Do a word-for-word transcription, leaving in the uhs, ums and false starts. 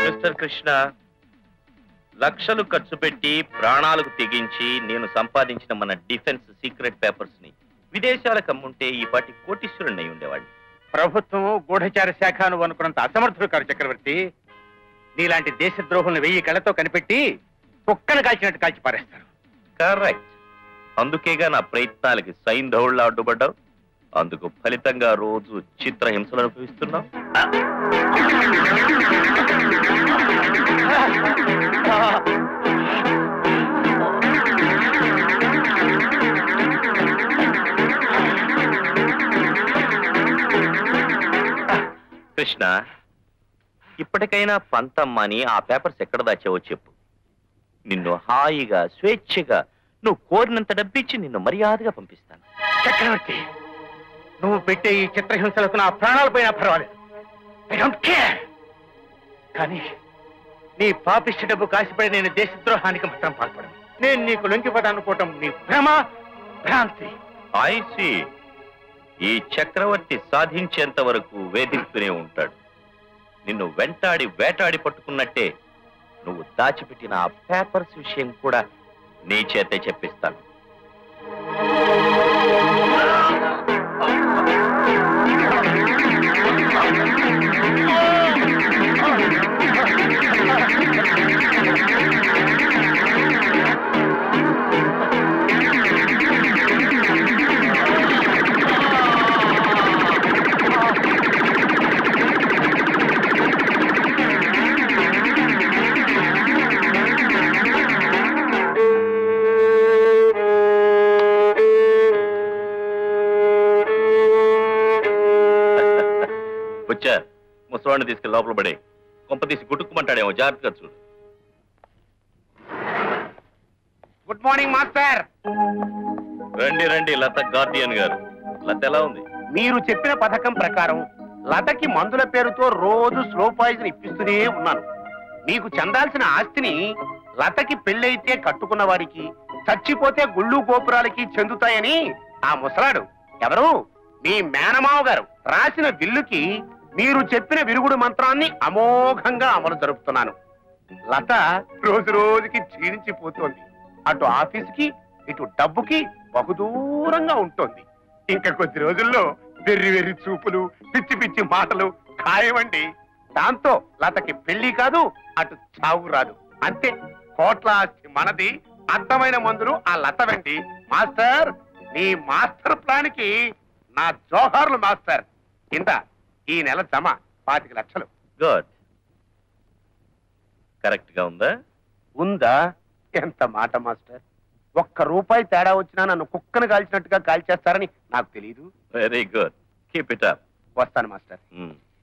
Mister Krishna, లక్షలు ఖర్చు పెట్టి ప్రాణాలకు తెగించి నేను సంపాదించిన మన డిఫెన్స్ సీక్రెట్ పేపర్స్ ని విదేశాలకు అమ్ముంటే ఈ పాటి కోటీశ్వరుణ్ణి అయి ఉండేవాడిని. ప్రభుత్వం గూఢచార శాఖను అనుకున్నంత అసమర్థుడు కాదు చక్రవర్తి. నీలాంటి దేశద్రోహులను వెయ్యి కళ్ళతో కనిపెట్టి కుక్కను కాల్చినట్టు కాల్చి పారేస్తారు. కరెక్ట్. అందుకేగా నా ప్రయత్నాలకి సైంధవుళ్ళ అడ్డుపడ్డావు. అందుకు ఫలితంగా రోజు చిత్రహింసలు అనుభవిస్తున్నావు. కృష్ణ, ఇప్పటికైనా పంతమ్మని ఆ పేపర్స్ ఎక్కడ దాచావో చెప్పు. నిన్ను హాయిగా స్వేచ్ఛగా నువ్వు కోరినంత డబ్బిచ్చి నిన్ను మర్యాదగా పంపిస్తాను. చక్రవర్తి, నువ్వు పెట్టే ఈ చిత్రహింసలకు నా ప్రాణాలు పోయినా పర్వాలేదు. I don't care. కానీ నీ పాపిష్టి డబ్బు కాసిపడి నేను దేశద్రోహానికి మాత్రం పాల్పడను. నేను నీకు లొంగిపోతానుకోవటం నీ భ్రమ, భ్రాంతి. I see. ఈ చక్రవర్తి సాధించేంత వరకు వేధిస్తూనే ఉంటాడు. నిన్ను వెంటాడి వేటాడి పట్టుకున్నట్టే నువ్వు దాచిపెట్టిన ఆ పేపర్స్ విషయం కూడా నీ చేతే చెప్పిస్తాను. వచ్చా, ముసలాన్ని తీసుకెళ్ళి లోపల పడే. కొంప తీసి గుట్టుకుమంటాడేమో, జాగ్రత్తగా చూడు. Good morning master. రండి రండి లత గార్డియన్ గారు. లత ఎలా ఉంది? మీరు చెప్పిన పథకం ప్రకారం లతకి మందుల పేరుతో రోజు స్లో పాయిజన్ ఇప్పిస్తూనే ఉన్నాను. మీకు చెందాల్సిన ఆస్తిని లతకి పెళ్ళైతే కట్టుకున్న వారికి, చచ్చిపోతే గుళ్ళు గోపురాలకి చెందుతాయని ఆ ముసలాడు ఎవరు మీ మేనమావ గారు రాసిన బిల్లుకి మీరు చెప్పిన విరుగుడు మంత్రాన్ని అమోఘంగా అమలు జరుపుతున్నాను. లత రోజు రోజుకి క్షీణించిపోతోంది. అటు ఆఫీసుకి ఇటు డబ్బుకి బహుదూరంగా ఉంటుంది. ఇంకా కొద్ది రోజుల్లో వెర్రి వెర్రి చూపులు, పిచ్చి పిచ్చి మాటలు ఖాయమండి. దాంతో లతకి పెళ్లి కాదు, అటు చావు రాదు. అంతే, కోట్ల ఆస్తి మనది, అర్థమైన మందులు ఆ లత వెండి. మాస్టర్, నీ మాస్టర్ ప్లాన్ కి నా జోహార్లు మాస్టర్. ఇంత ఈ నెల జమ పాతిక లక్షలు. గుడ్. కరెక్ట్ గా ఉందా? ఉందా? ఎంత మాట మాస్టర్. ఒక్క రూపాయి తేడా వచ్చినా నన్ను కుక్కను కాల్చినట్టుగా కాల్చేస్తారని నాకు తెలియదు. Very good. Keep it up. వస్తాను మాస్టర్.